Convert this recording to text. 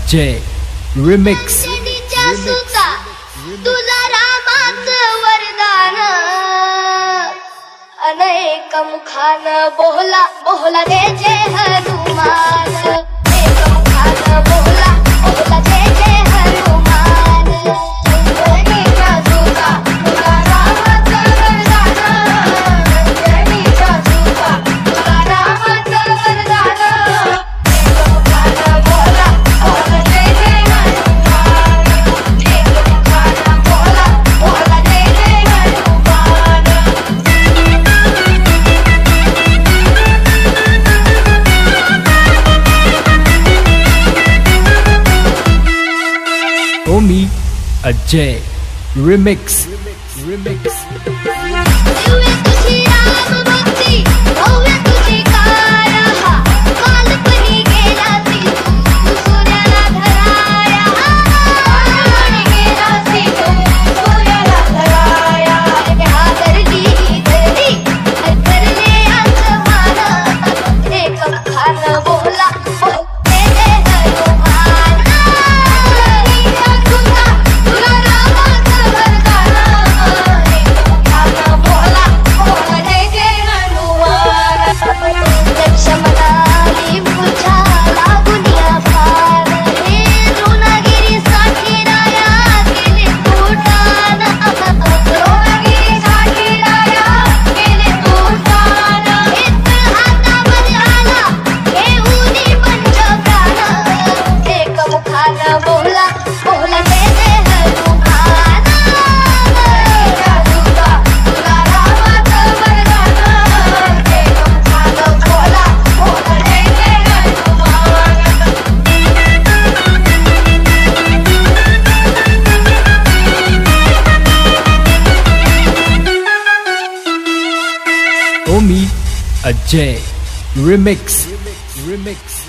Ajay remix. सुता तुला रामाचं वरदान, अनेक मुखान बोला बोला जय जय हनुमान, एक मुखान बोला बोला जय जय हनुमान। अंजनीच्या सुता तुला रामाचं वरदान, अंजनीच्या सुता तुला रामाचं वरदान, एक मुखान बोला बोला जय जय हनुमान, एक मुखान बोला बोला जय जय हनुमान। ओमी अजय रिमिक्स। दिव्य तुझी राम भक्ती, भव्य तुझी कारहा, कालपणी गेला सी तू सूर्याला धराया, कालपणी गेला सी तू सूर्याला धराया। हादरली ही धरती, हादरले आसमान, एक मुखान बोला जय जय हनुमान। अंजनीच्या सुता तुला रामाचं वरदान, एक मुखान बोला बोला जय जय हनुमान। लक्ष्मणाने मुझ्या लागुनिया फार, हे द्रोणागिरीसाठी राया केले पोटान, द्रोणागिरीसाठी राया केले पोटान। इथं हातामध्ये आला घेऊनी पंचप्राण, एक मुखान बोला बोला जय जय हनुमान। अंजनीच्या सुता तुला रामाचं वरदान, एक मुखान बोला बोला जय जय हनुमान। ओमी अजय रिमिक्स।